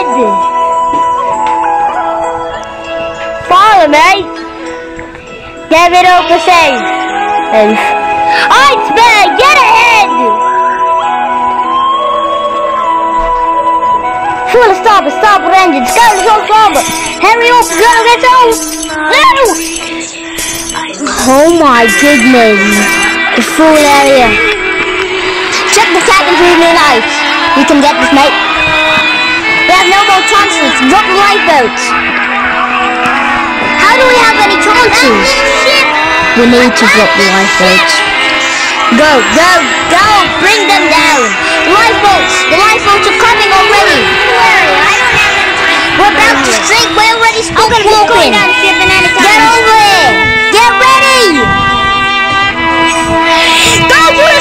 Follow me. Give it up for safe. Iceberg, get ahead! Full stop engines. Go, let's go forward. Hurry up, go, let's go. Oh my goodness. The full area. Check the cabin through the lights. You can get this, mate. We have no more chances. Drop the lifeboats. How do we have any chances? We need to drop the lifeboats. Go, go, go! Bring them down! The lifeboats are coming already! We're about to sink, we're already stuck walking! Get over here! Get ready! Go for it!